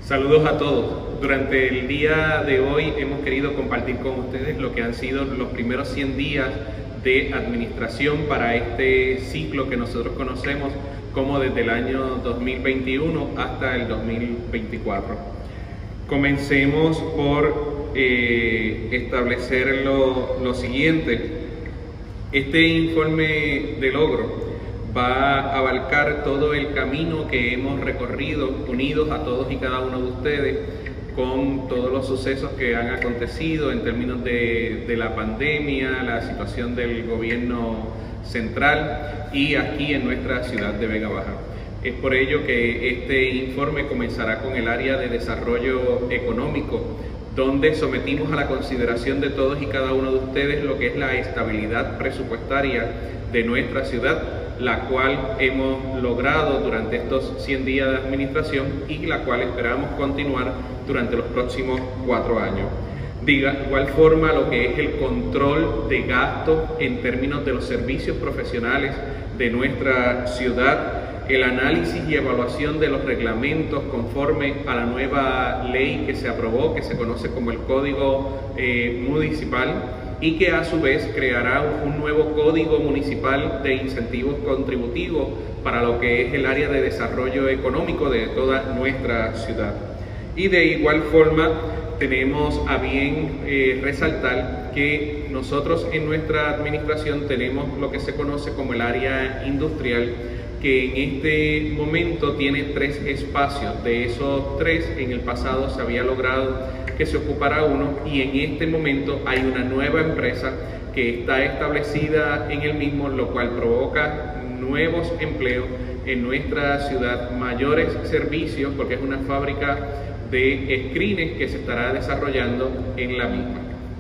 Saludos a todos. Durante el día de hoy hemos querido compartir con ustedes lo que han sido los primeros 100 días de administración para este ciclo que nosotros conocemos como desde el año 2021 hasta el 2024. Comencemos por establecer lo siguiente. Este informe de logro va a abarcar todo el camino que hemos recorrido, unidos a todos y cada uno de ustedes, con todos los sucesos que han acontecido en términos de la pandemia, la situación del gobierno central y aquí en nuestra ciudad de Vega Baja. Es por ello que este informe comenzará con el área de desarrollo económico, donde sometimos a la consideración de todos y cada uno de ustedes lo que es la estabilidad presupuestaria de nuestra ciudad, la cual hemos logrado durante estos 100 días de administración y la cual esperamos continuar durante los próximos 4 años. De igual forma, lo que es el control de gastos en términos de los servicios profesionales de nuestra ciudad, el análisis y evaluación de los reglamentos conforme a la nueva ley que se aprobó, que se conoce como el Código Municipal, y que a su vez creará un nuevo Código Municipal de Incentivos Contributivos para lo que es el área de desarrollo económico de toda nuestra ciudad. Y de igual forma tenemos a bien resaltar que nosotros en nuestra administración tenemos lo que se conoce como el área industrial, que en este momento tiene 3 espacios. De esos 3, en el pasado se había logrado que se ocupara uno, y en este momento hay una nueva empresa que está establecida en el mismo, lo cual provoca nuevos empleos en nuestra ciudad, mayores servicios, porque es una fábrica de screens que se estará desarrollando en la misma.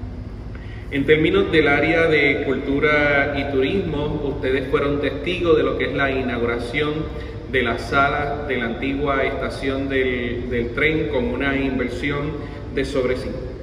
En términos del área de cultura y turismo, ustedes fueron testigos de lo que es la inauguración de la sala de la antigua estación del tren, con una inversión de sobre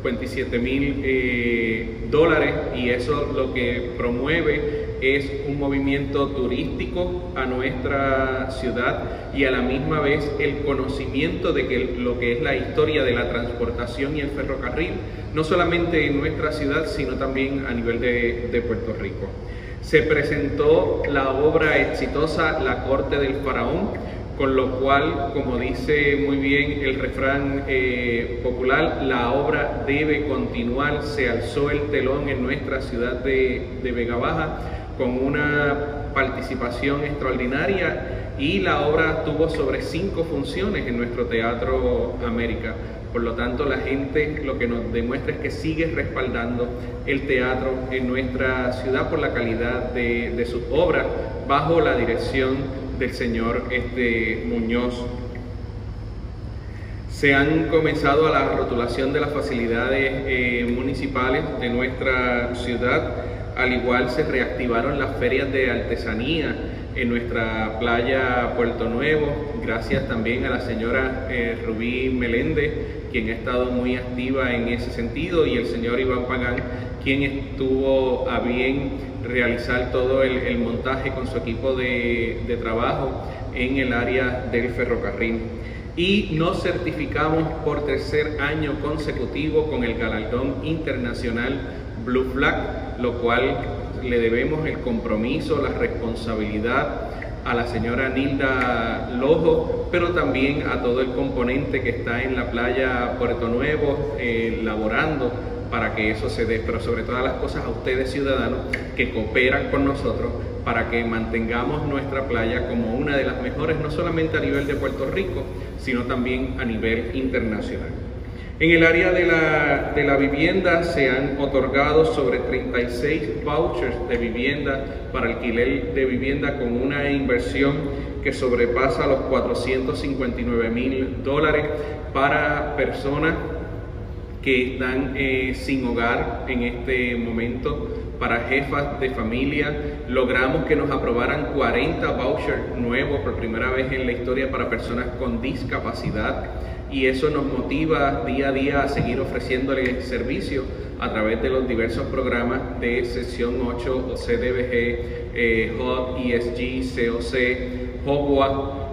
$57,000, y eso lo que promueve es un movimiento turístico a nuestra ciudad y a la misma vez el conocimiento de que lo que es la historia de la transportación y el ferrocarril, no solamente en nuestra ciudad, sino también a nivel de Puerto Rico. Se presentó la obra exitosa La Corte del Faraón, con lo cual, como dice muy bien el refrán popular, la obra debe continuar. Se alzó el telón en nuestra ciudad de Vega Baja con una participación extraordinaria, y la obra tuvo sobre 5 funciones en nuestro Teatro América. Por lo tanto, la gente lo que nos demuestra es que sigue respaldando el teatro en nuestra ciudad por la calidad de sus obras, bajo la dirección del señor Muñoz. Se han comenzado a la rotulación de las facilidades municipales de nuestra ciudad. Al igual, se reactivaron las ferias de artesanía en nuestra playa Puerto Nuevo, gracias también a la señora Rubí Meléndez, quien ha estado muy activa en ese sentido, y el señor Iván Pagán, quien estuvo a bien realizar todo el montaje con su equipo de trabajo en el área del ferrocarril. Y nos certificamos por 3er año consecutivo con el galardón internacional Blue Flag, lo cual le debemos el compromiso, la responsabilidad a la señora Nilda Lojo, pero también a todo el componente que está en la playa Puerto Nuevo laborando para que eso se dé, pero sobre todas las cosas a ustedes, ciudadanos, que cooperan con nosotros para que mantengamos nuestra playa como una de las mejores, no solamente a nivel de Puerto Rico, sino también a nivel internacional. En el área de la vivienda se han otorgado sobre 36 vouchers de vivienda para alquiler de vivienda, con una inversión que sobrepasa los $459,000 para personas que están sin hogar en este momento, para jefas de familia. Logramos que nos aprobaran 40 vouchers nuevos por primera vez en la historia para personas con discapacidad, y eso nos motiva día a día a seguir ofreciéndole servicio a través de los diversos programas de Sección 8, CDBG, HOT, ESG, COC, HOGWA,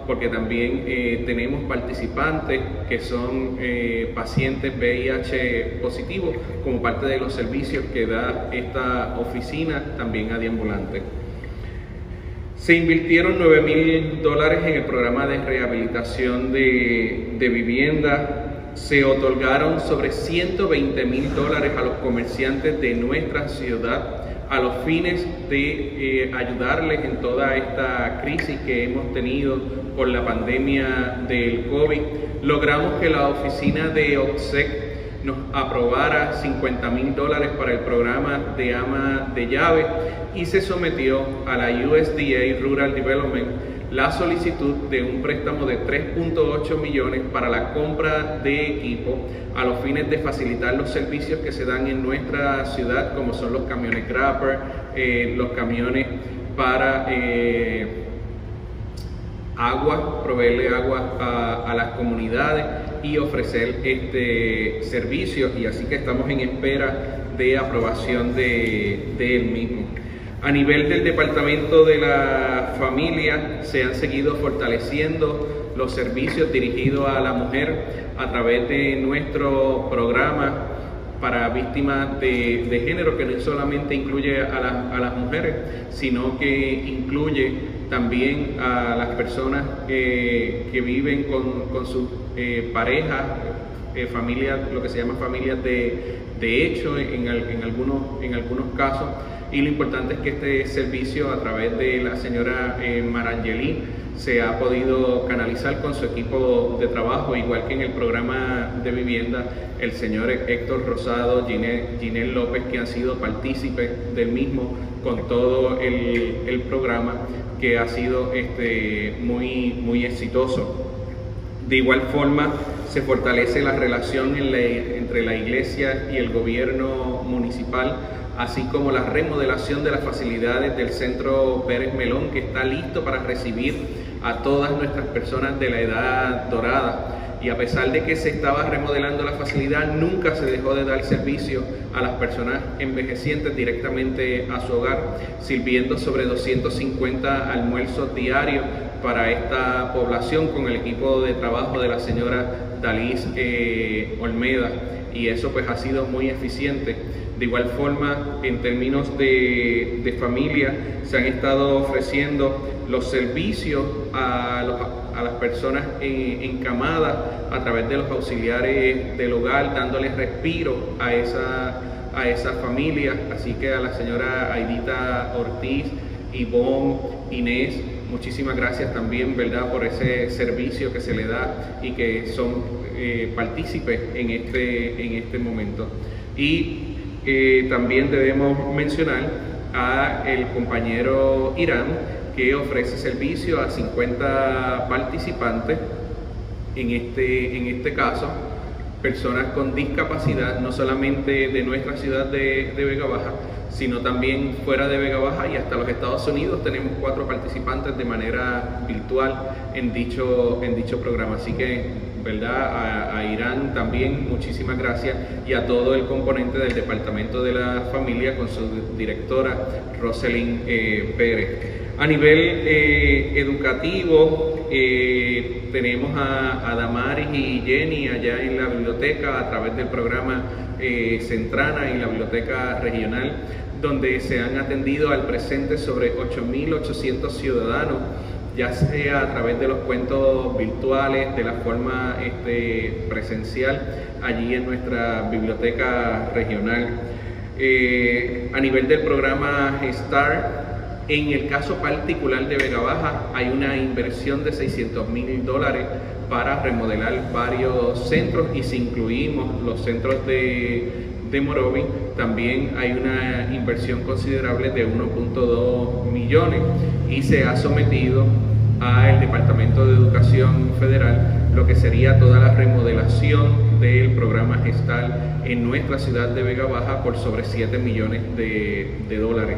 porque también tenemos participantes que son pacientes VIH positivos como parte de los servicios que da esta oficina también a Deambulante. Se invirtieron $9,000 en el programa de rehabilitación de vivienda. Se otorgaron sobre $120,000 a los comerciantes de nuestra ciudad a los fines de ayudarles en toda esta crisis que hemos tenido por la pandemia del COVID. Logramos que la oficina de OPSEC nos aprobara $50,000 para el programa de ama de llave y se sometió a la USDA Rural Development la solicitud de un préstamo de 3.8 millones para la compra de equipo a los fines de facilitar los servicios que se dan en nuestra ciudad, como son los camiones grapper, los camiones para agua, proveerle agua a las comunidades y ofrecer este servicio, y así que estamos en espera de aprobación de él mismo. A nivel del Departamento de la Familia se han seguido fortaleciendo los servicios dirigidos a la mujer a través de nuestro programa para víctimas de género, que no solamente incluye a las mujeres, sino que incluye también a las personas que viven con sus parejas, familias, lo que se llama familias de hecho en algunos casos. Y lo importante es que este servicio, a través de la señora Marangeli, se ha podido canalizar con su equipo de trabajo, igual que en el programa de vivienda, el señor Héctor Rosado, Ginel López, que han sido partícipes del mismo con todo el programa, que ha sido muy exitoso. De igual forma, se fortalece la relación entre la iglesia y el gobierno municipal, así como la remodelación de las facilidades del Centro Pérez Melón, que está listo para recibir a todas nuestras personas de la edad dorada. Y a pesar de que se estaba remodelando la facilidad, nunca se dejó de dar servicio a las personas envejecientes directamente a su hogar, sirviendo sobre 250 almuerzos diarios para esta población con el equipo de trabajo de la señora Dalis Olmeda, y eso pues ha sido muy eficiente. De igual forma, en términos de familia, se han estado ofreciendo los servicios a las personas encamadas a través de los auxiliares del hogar, dándoles respiro a esas familias. Así que a la señora Aidita Ortiz, Ivonne, Inés, muchísimas gracias también, ¿verdad?, por ese servicio que se le da y que son partícipes en este momento. Y también debemos mencionar a el compañero Irán, que ofrece servicio a 50 participantes, en este caso, personas con discapacidad, no solamente de nuestra ciudad de Vega Baja, sino también fuera de Vega Baja y hasta los Estados Unidos. Tenemos 4 participantes de manera virtual en dicho programa. Así que, ¿verdad?, a Irán también muchísimas gracias, y a todo el componente del Departamento de la Familia con su directora Roselyn Pérez. A nivel educativo, tenemos a Damaris y Jenny allá en la biblioteca a través del programa Centrana en la biblioteca regional, donde se han atendido al presente sobre 8.800 ciudadanos, ya sea a través de los cuentos virtuales, de la forma presencial, allí en nuestra biblioteca regional. A nivel del programa STAR, en el caso particular de Vega Baja, hay una inversión de $600,000 para remodelar varios centros, y si incluimos los centros de Morovi, también hay una inversión considerable de 1.2 millones, y se ha sometido al Departamento de Educación Federal lo que sería toda la remodelación del programa gestal en nuestra ciudad de Vega Baja por sobre 7 millones de dólares.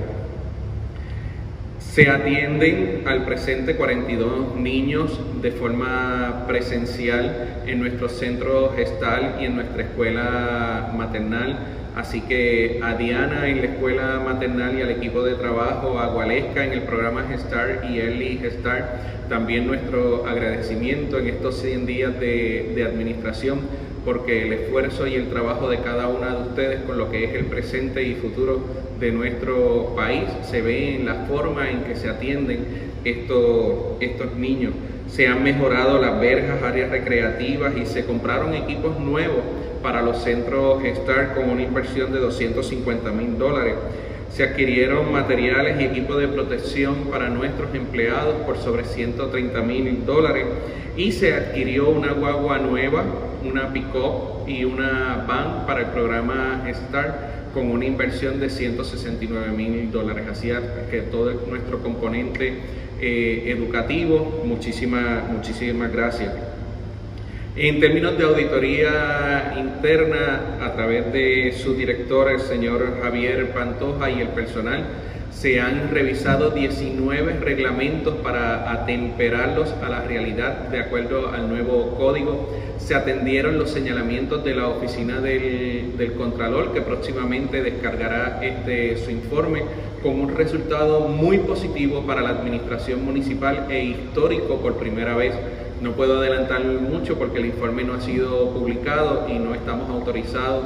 Se atienden al presente 42 niños de forma presencial en nuestro centro gestal y en nuestra escuela maternal. Así que a Diana en la escuela maternal y al equipo de trabajo, a Gualesca en el programa Gestar y Early Gestar, también nuestro agradecimiento en estos 100 días de administración, porque el esfuerzo y el trabajo de cada una de ustedes con lo que es el presente y futuro de nuestro país se ve en la forma en que se atienden estos niños. Se han mejorado las verjas, áreas recreativas y se compraron equipos nuevos para los centros Gestar con una inversión de $250,000. Se adquirieron materiales y equipos de protección para nuestros empleados por sobre $130,000 y se adquirió una guagua nueva, una pick-up y una van para el programa Gestar con una inversión de $169,000. Así que todo nuestro componente educativo, muchísimas gracias. En términos de auditoría interna, a través de su director, el señor Javier Pantoja, y el personal, se han revisado 19 reglamentos para atemperarlos a la realidad de acuerdo al nuevo código. Se atendieron los señalamientos de la oficina del Contralor, que próximamente descargará su informe con un resultado muy positivo para la administración municipal e histórico por primera vez. No puedo adelantar mucho porque el informe no ha sido publicado y no estamos autorizados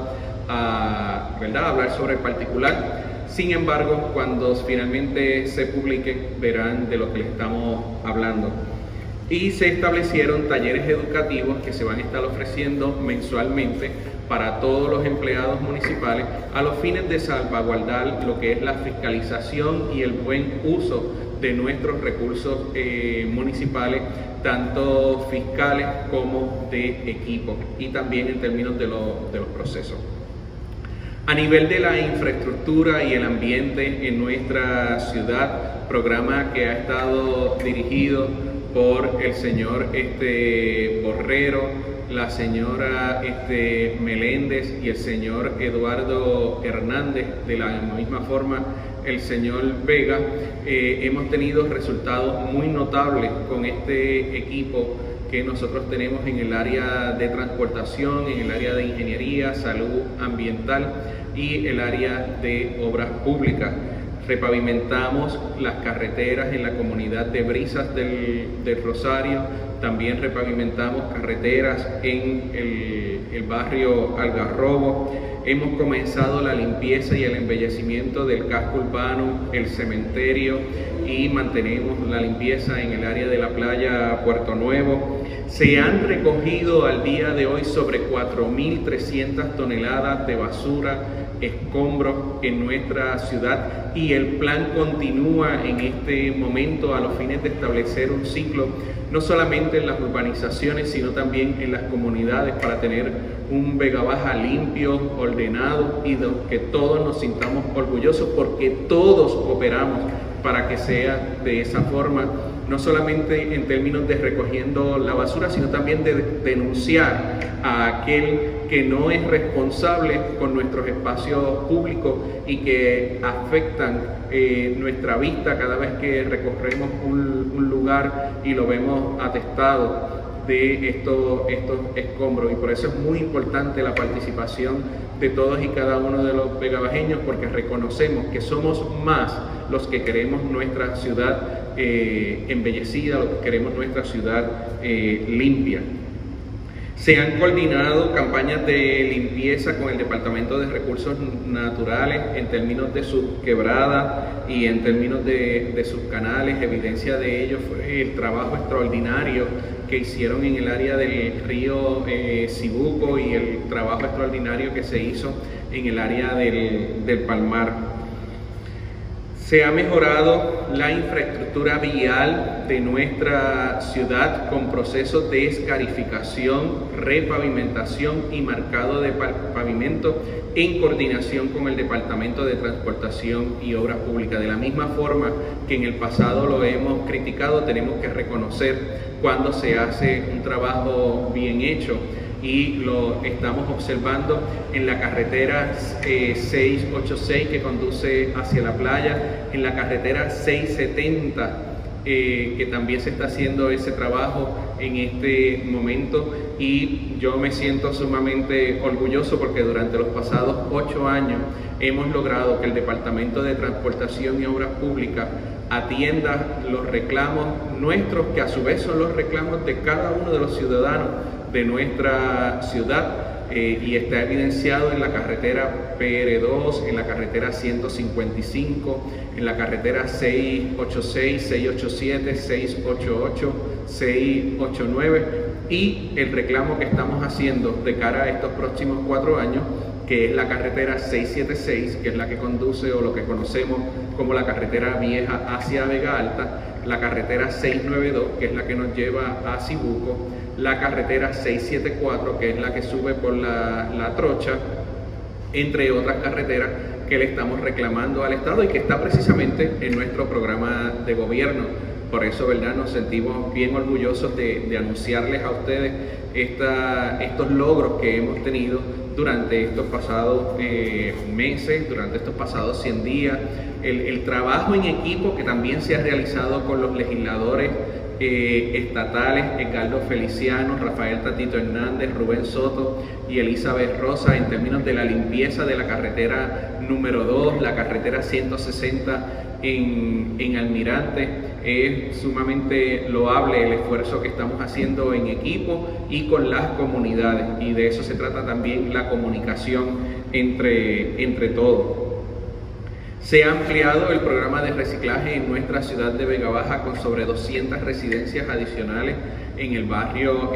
a hablar sobre el particular. Sin embargo, cuando finalmente se publique, verán de lo que les estamos hablando. Y se establecieron talleres educativos que se van a estar ofreciendo mensualmente para todos los empleados municipales a los fines de salvaguardar lo que es la fiscalización y el buen uso de nuestros recursos municipales, tanto fiscales como de equipo, y también en términos de los procesos. A nivel de la infraestructura y el ambiente en nuestra ciudad, programa que ha estado dirigido por el señor Borrero, la señora Meléndez y el señor Eduardo Hernández, de la misma forma el señor Vega, hemos tenido resultados muy notables con este equipo que nosotros tenemos en el área de transportación, en el área de ingeniería, salud ambiental y el área de obras públicas. Repavimentamos las carreteras en la comunidad de Brisas del Rosario, también repavimentamos carreteras en el barrio Algarrobo. Hemos comenzado la limpieza y el embellecimiento del casco urbano, el cementerio, y mantenemos la limpieza en el área de la playa Puerto Nuevo. Se han recogido al día de hoy sobre 4.300 toneladas de basura, escombros en nuestra ciudad, y el plan continúa en este momento a los fines de establecer un ciclo no solamente en las urbanizaciones sino también en las comunidades para tener un Vega Baja limpio, ordenado y de que todos nos sintamos orgullosos, porque todos operamos para que sea de esa forma, no solamente en términos de recogiendo la basura, sino también de denunciar a aquel que no es responsable con nuestros espacios públicos y que afectan nuestra vista cada vez que recorremos un lugar y lo vemos atestado de estos escombros. Y por eso es muy importante la participación de todos y cada uno de los vegabajeños, porque reconocemos que somos más los que queremos nuestra ciudad embellecida, los que queremos nuestra ciudad limpia. Se han coordinado campañas de limpieza con el Departamento de Recursos Naturales en términos de sus quebradas y en términos de sus canales. Evidencia de ello fue el trabajo extraordinario que hicieron en el área del río Cibuco y el trabajo extraordinario que se hizo en el área del Palmar. Se ha mejorado la infraestructura vial de nuestra ciudad con procesos de escarificación, repavimentación y marcado de pavimento en coordinación con el Departamento de Transportación y Obras Públicas. De la misma forma que en el pasado lo hemos criticado, tenemos que reconocer cuando se hace un trabajo bien hecho, y lo estamos observando en la carretera 686 que conduce hacia la playa, en la carretera 670 que también se está haciendo ese trabajo en este momento, y yo me siento sumamente orgulloso porque durante los pasados 8 años hemos logrado que el Departamento de Transportación y Obras Públicas atienda los reclamos nuestros, que a su vez son los reclamos de cada uno de los ciudadanos de nuestra ciudad. Y está evidenciado en la carretera PR2, en la carretera 155, en la carretera 686, 687, 688, 689, y el reclamo que estamos haciendo de cara a estos próximos 4 años, que es la carretera 676, que es la que conduce o lo que conocemos como la carretera vieja hacia Vega Alta, la carretera 692, que es la que nos lleva a Cibuco, la carretera 674, que es la que sube por la Trocha, entre otras carreteras que le estamos reclamando al Estado y que está precisamente en nuestro programa de gobierno. Por eso, ¿verdad?, nos sentimos bien orgullosos de anunciarles a ustedes estos logros que hemos tenido durante estos pasados meses, durante estos pasados 100 días, el trabajo en equipo que también se ha realizado con los legisladores estatales, Edgardo Feliciano, Rafael Tatito Hernández, Rubén Soto y Elizabeth Rosa, en términos de la limpieza de la carretera número 2, la carretera 160 en Almirante. Es sumamente loable el esfuerzo que estamos haciendo en equipo y con las comunidades, y de eso se trata también la comunicación entre todos. Se ha ampliado el programa de reciclaje en nuestra ciudad de Vega Baja con sobre 200 residencias adicionales en el barrio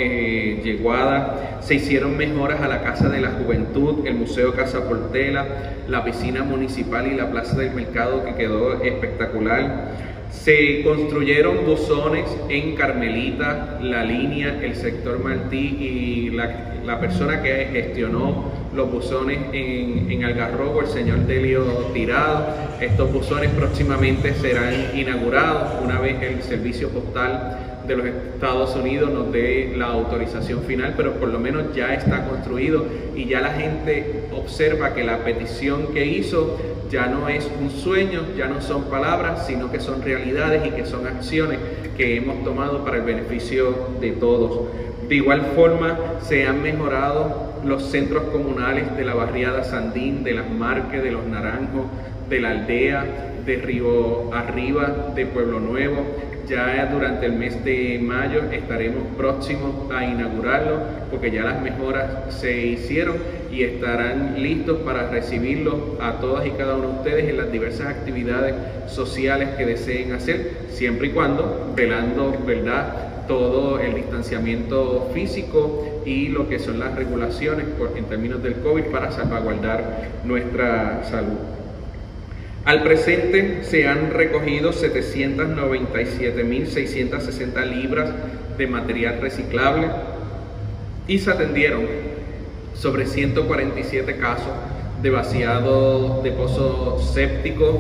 Yeguada. Se hicieron mejoras a la Casa de la Juventud, el Museo Casa Portela, la piscina municipal y la Plaza del Mercado, que quedó espectacular. Se construyeron buzones en Carmelita, La Línea, el sector Martí, y la persona que gestionó los buzones en Algarrobo, el señor Delio Tirado. Estos buzones próximamente serán inaugurados una vez el servicio postal de los Estados Unidos nos dé la autorización final, pero por lo menos ya está construido y ya la gente observa que la petición que hizo ya no es un sueño, ya no son palabras, sino que son realidades y que son acciones que hemos tomado para el beneficio de todos. De igual forma, se han mejorado los centros comunales de la barriada Sandín, de Las Marques, de Los Naranjos, de La Aldea, de Río Arriba, de Pueblo Nuevo. Ya durante el mes de mayo estaremos próximos a inaugurarlo, porque ya las mejoras se hicieron y estarán listos para recibirlos a todas y cada uno de ustedes en las diversas actividades sociales que deseen hacer, siempre y cuando velando, ¿verdad?, todo el distanciamiento físico y lo que son las regulaciones en términos del COVID para salvaguardar nuestra salud. Al presente se han recogido 797.660 libras de material reciclable y se atendieron sobre 147 casos de vaciado de pozos sépticos,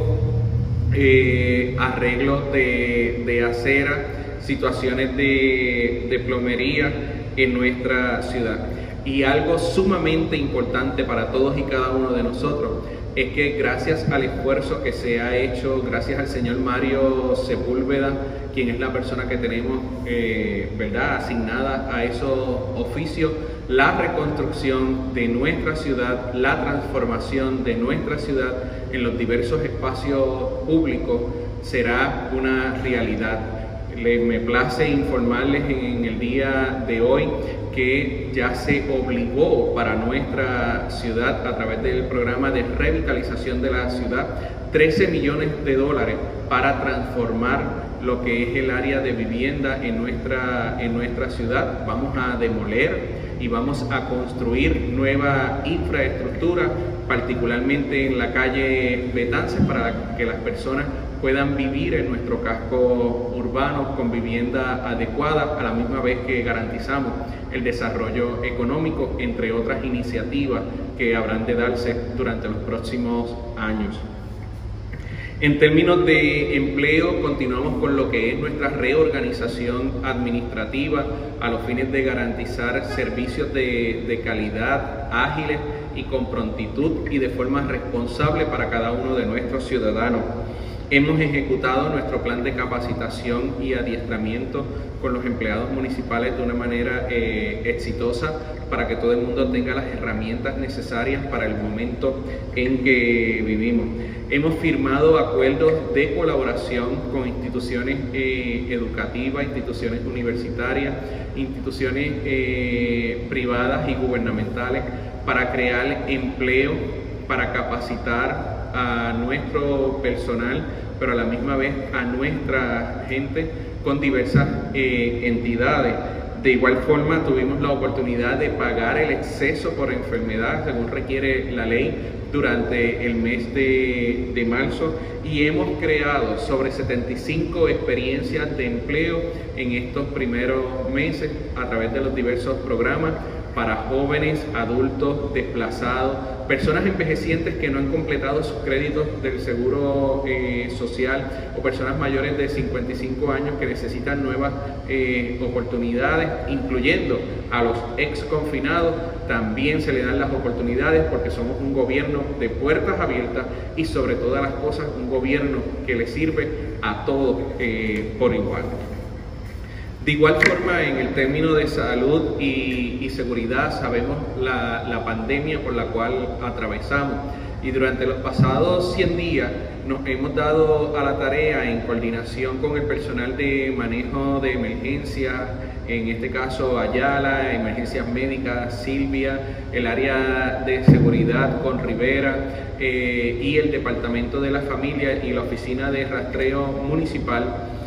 arreglos de acera, situaciones de plomería en nuestra ciudad. Y algo sumamente importante para todos y cada uno de nosotros es que gracias al esfuerzo que se ha hecho, gracias al señor Mario Sepúlveda, quien es la persona que tenemos ¿verdad?, asignada a esos oficios, la reconstrucción de nuestra ciudad, la transformación de nuestra ciudad en los diversos espacios públicos será una realidad. Me place informarles en el día de hoy que ya se obligó para nuestra ciudad, a través del programa de revitalización de la ciudad, $13 millones para transformar lo que es el área de vivienda en nuestra ciudad. Vamos a demoler y vamos a construir nueva infraestructura, particularmente en la calle Betances, para que las personas puedan vivir en nuestro casco urbano con vivienda adecuada, a la misma vez que garantizamos el desarrollo económico, entre otras iniciativas que habrán de darse durante los próximos años. En términos de empleo, continuamos con lo que es nuestra reorganización administrativa a los fines de garantizar servicios de calidad, ágiles y con prontitud y de forma responsable para cada uno de nuestros ciudadanos. Hemos ejecutado nuestro plan de capacitación y adiestramiento con los empleados municipales de una manera exitosa para que todo el mundo tenga las herramientas necesarias para el momento en que vivimos. Hemos firmado acuerdos de colaboración con instituciones educativas, instituciones universitarias, instituciones privadas y gubernamentales para crear empleo, para capacitar a nuestro personal, pero a la misma vez a nuestra gente con diversas entidades. De igual forma, tuvimos la oportunidad de pagar el exceso por enfermedad, según requiere la ley, durante el mes de marzo, y hemos creado sobre 75 experiencias de empleo en estos primeros meses a través de los diversos programas para jóvenes, adultos, desplazados, personas envejecientes que no han completado sus créditos del seguro social, o personas mayores de 55 años que necesitan nuevas oportunidades, incluyendo a los ex confinados. También se le dan las oportunidades porque somos un gobierno de puertas abiertas y, sobre todas las cosas, un gobierno que le sirve a todos por igual. De igual forma, en el término de salud y seguridad, sabemos la pandemia por la cual atravesamos, y durante los pasados 100 días nos hemos dado a la tarea, en coordinación con el personal de manejo de emergencias, en este caso Ayala, emergencias médicas, Silvia, el área de seguridad con Rivera y el departamento de la familia y la oficina de rastreo municipal,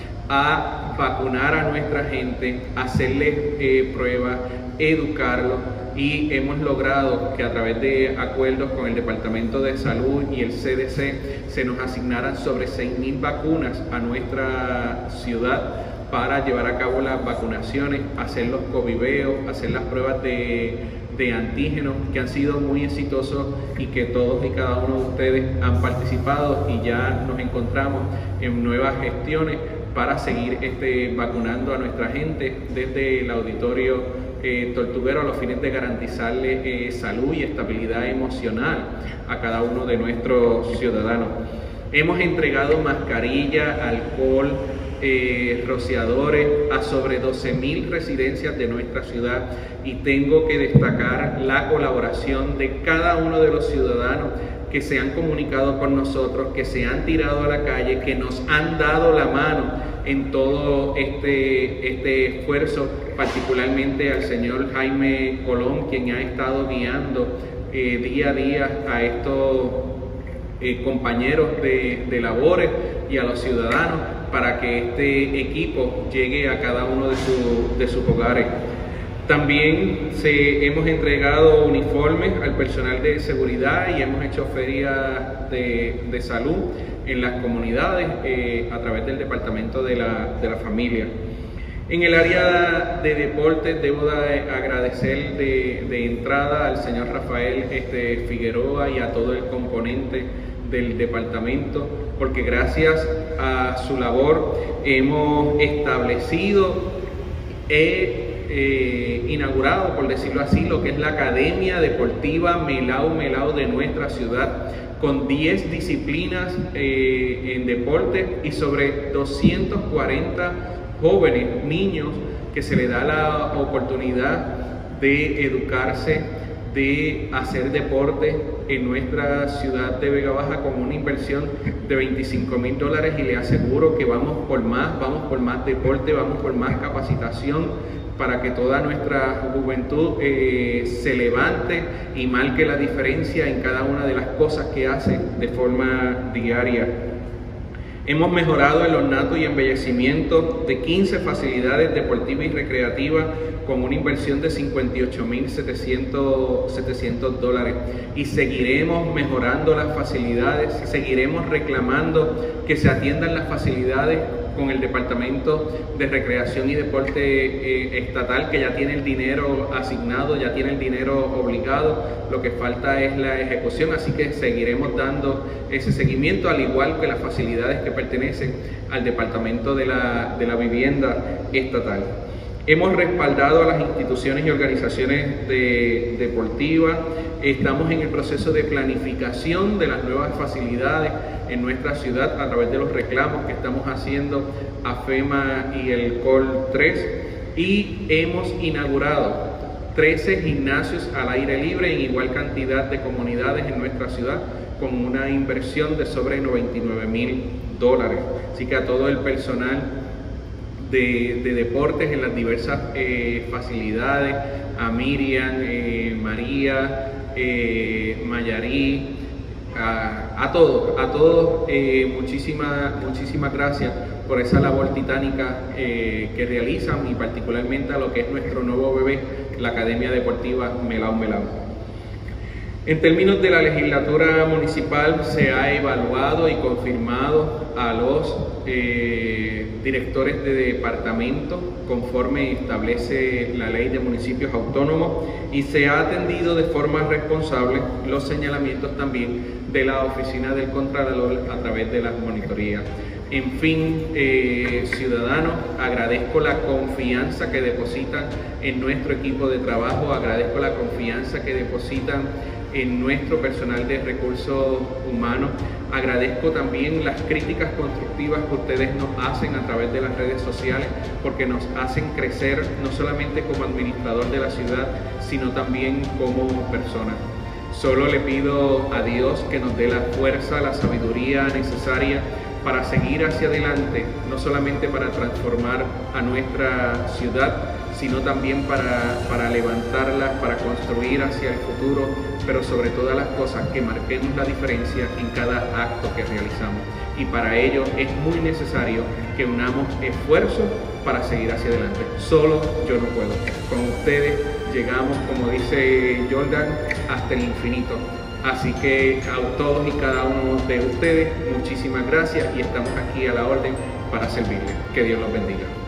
a vacunar a nuestra gente, hacerles pruebas, educarlos, y hemos logrado que a través de acuerdos con el Departamento de Salud y el CDC se nos asignaran sobre 6.000 vacunas a nuestra ciudad para llevar a cabo las vacunaciones, hacer los coviveos, hacer las pruebas de antígenos, que han sido muy exitosos y que todos y cada uno de ustedes han participado, y ya nos encontramos en nuevas gestiones para seguir vacunando a nuestra gente desde el auditorio Tortuguero, a los fines de garantizarle salud y estabilidad emocional a cada uno de nuestros ciudadanos. Hemos entregado mascarillas, alcohol, rociadores a sobre 12.000 residencias de nuestra ciudad, y tengo que destacar la colaboración de cada uno de los ciudadanos que se han comunicado con nosotros, que se han tirado a la calle, que nos han dado la mano en todo este esfuerzo, particularmente al señor Jaime Colón, quien ha estado guiando día a día a estos compañeros de labores y a los ciudadanos para que este equipo llegue a cada uno de sus hogares. También hemos entregado uniformes al personal de seguridad y hemos hecho ferias de salud en las comunidades a través del Departamento de la Familia. En el área de deportes debo agradecer de entrada al señor Rafael Figueroa y a todo el componente del departamento, porque gracias a su labor hemos establecido inaugurado, por decirlo así, lo que es la Academia Deportiva Melao de nuestra ciudad, con 10 disciplinas en deporte y sobre 240 jóvenes, niños, que se les da la oportunidad de educarse, de hacer deporte en nuestra ciudad de Vega Baja, con una inversión de $25.000, y le aseguro que vamos por más deporte, vamos por más capacitación, para que toda nuestra juventud se levante y marque la diferencia en cada una de las cosas que hace de forma diaria. Hemos mejorado el ornato y embellecimiento de 15 facilidades deportivas y recreativas con una inversión de $58.700, y seguiremos mejorando las facilidades, seguiremos reclamando que se atiendan las facilidades con el Departamento de Recreación y Deporte Estatal, que ya tiene el dinero asignado, ya tiene el dinero obligado. Lo que falta es la ejecución, así que seguiremos dando ese seguimiento, al igual que las facilidades que pertenecen al Departamento de la Vivienda Estatal. Hemos respaldado a las instituciones y organizaciones deportivas. Estamos en el proceso de planificación de las nuevas facilidades en nuestra ciudad a través de los reclamos que estamos haciendo a FEMA y el COL 3. Y hemos inaugurado 13 gimnasios al aire libre en igual cantidad de comunidades en nuestra ciudad, con una inversión de sobre $99,000. Así que a todo el personal de deportes en las diversas facilidades, a Miriam, María, Mayarí, a todos, muchísimas gracias por esa labor titánica que realizan, y particularmente a lo que es nuestro nuevo bebé, la Academia Deportiva Melao Melao. En términos de la legislatura municipal, se ha evaluado y confirmado a los directores de departamento conforme establece la Ley de Municipios Autónomos, y se ha atendido de forma responsable los señalamientos también de la Oficina del Contralor a través de las monitorías. En fin, ciudadanos, agradezco la confianza que depositan en nuestro equipo de trabajo, agradezco la confianza que depositan en nuestro personal de recursos humanos, agradezco también las críticas constructivas que ustedes nos hacen a través de las redes sociales, porque nos hacen crecer no solamente como administrador de la ciudad, sino también como persona. Solo le pido a Dios que nos dé la fuerza, la sabiduría necesaria para seguir hacia adelante, no solamente para transformar a nuestra ciudad, sino también para levantarla, para construir hacia el futuro, pero sobre todas las cosas que marquemos la diferencia en cada acto que realizamos. Y para ello es muy necesario que unamos esfuerzos para seguir hacia adelante. Solo yo no puedo. Con ustedes llegamos, como dice Jordan, hasta el infinito. Así que a todos y cada uno de ustedes, muchísimas gracias, y estamos aquí a la orden para servirles. Que Dios los bendiga.